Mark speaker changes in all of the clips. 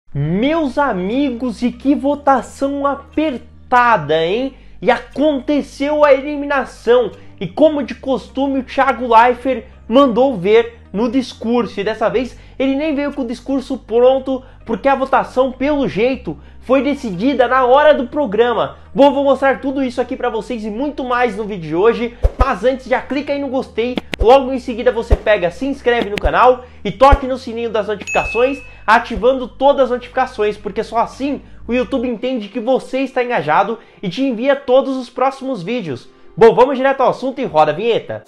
Speaker 1: Meus amigos, e que votação apertada, hein? E aconteceu a eliminação. E como de costume, o Thiago Leifert mandou ver no discurso. E dessa vez ele nem veio com o discurso pronto, porque a votação, pelo jeito, foi decidida na hora do programa. Bom, vou mostrar tudo isso aqui pra vocês e muito mais no vídeo de hoje. Mas antes, já clica aí no gostei. Logo em seguida você pega, se inscreve no canal e toque no sininho das notificações, ativando todas as notificações, porque só assim o YouTube entende que você está engajado e te envia todos os próximos vídeos. Bom, vamos direto ao assunto e roda a vinheta.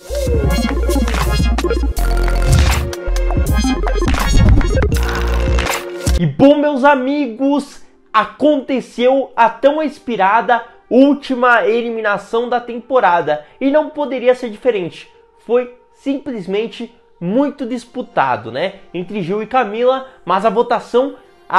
Speaker 1: E bom, meus amigos, aconteceu a tão esperada última eliminação da temporada e não poderia ser diferente. Foi simplesmente muito disputado, né, entre Gil e Camila, mas a votação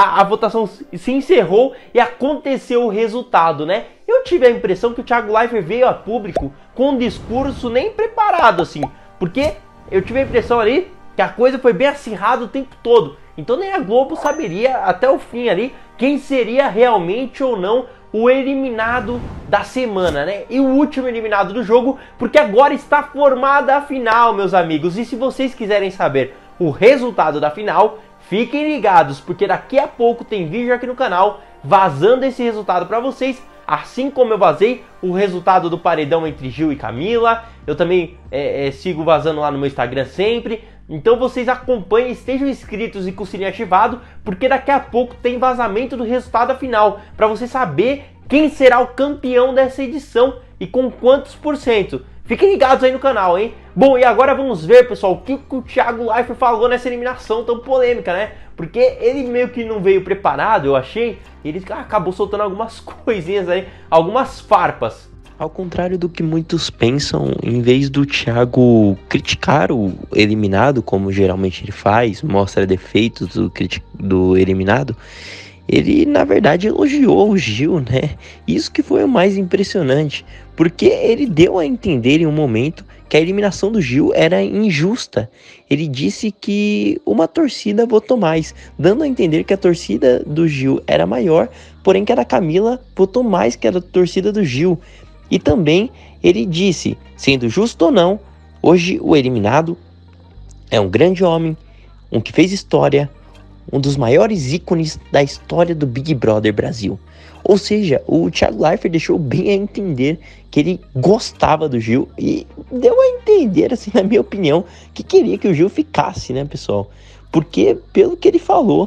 Speaker 1: se encerrou e aconteceu o resultado, né? Eu tive a impressão que o Thiago Leifert veio a público com um discurso nem preparado assim, porque eu tive a impressão ali que a coisa foi bem acirrada o tempo todo. Então nem a Globo saberia até o fim ali quem seria realmente ou não o eliminado da semana, né? E o último eliminado do jogo, porque agora está formada a final, meus amigos. E se vocês quiserem saber o resultado da final, fiquem ligados, porque daqui a pouco tem vídeo aqui no canal vazando esse resultado para vocês. Assim como eu vazei o resultado do paredão entre Gil e Camila, eu também sigo vazando lá no meu Instagram sempre. Então vocês acompanhem, estejam inscritos e com o sininho ativado, porque daqui a pouco tem vazamento do resultado da final, para você saber quem será o campeão dessa edição e com quantos %. Fiquem ligados aí no canal, hein? Bom, e agora vamos ver, pessoal, o que o Thiago Leifert falou nessa eliminação tão polêmica, né? Porque ele meio que não veio preparado, eu achei, e ele acabou soltando algumas coisinhas aí, algumas farpas.
Speaker 2: Ao contrário do que muitos pensam, em vez do Thiago criticar o eliminado, como geralmente ele faz, mostra defeitos do eliminado, ele na verdade elogiou o Gil, né? Isso que foi o mais impressionante, porque ele deu a entender em um momento que a eliminação do Gil era injusta. Ele disse que uma torcida votou mais, dando a entender que a torcida do Gil era maior, porém que a da Camila votou mais que a da torcida do Gil. E também ele disse, sendo justo ou não, hoje o eliminado é um grande homem, um que fez história, um dos maiores ícones da história do Big Brother Brasil. Ou seja, o Thiago Leifert deixou bem a entender que ele gostava do Gil e deu a entender, assim, na minha opinião, que queria que o Gil ficasse, né, pessoal? Porque, pelo que ele falou,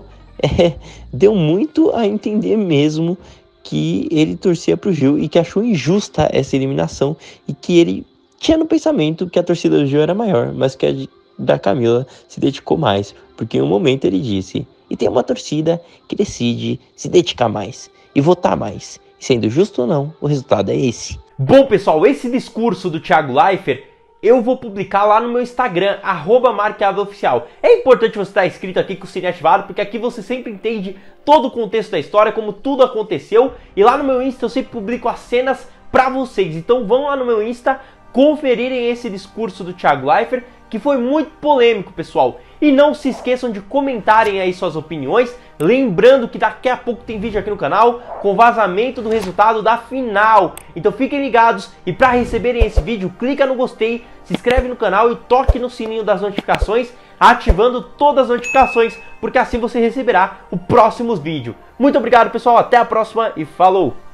Speaker 2: deu muito a entender mesmo que ele torcia pro Gil e que achou injusta essa eliminação e que ele tinha no pensamento que a torcida do Gil era maior, mas que a da Camila se dedicou mais, porque em um momento ele disse: e tem uma torcida que decide se dedicar mais e votar mais, e sendo justo ou não, o resultado é esse.
Speaker 1: Bom, pessoal, esse discurso do Thiago Leifert eu vou publicar lá no meu Instagram, @marqueaveoficial. É importante você estar inscrito aqui com o sininho ativado, porque aqui você sempre entende todo o contexto da história, como tudo aconteceu. E lá no meu Insta eu sempre publico as cenas pra vocês. Então vão lá no meu Insta conferirem esse discurso do Thiago Leifert, que foi muito polêmico, pessoal. E não se esqueçam de comentarem aí suas opiniões. Lembrando que daqui a pouco tem vídeo aqui no canal com vazamento do resultado da final. Então fiquem ligados e para receberem esse vídeo, clica no gostei, se inscreve no canal e toque no sininho das notificações, ativando todas as notificações, porque assim você receberá o próximo vídeo. Muito obrigado, pessoal, até a próxima e falou!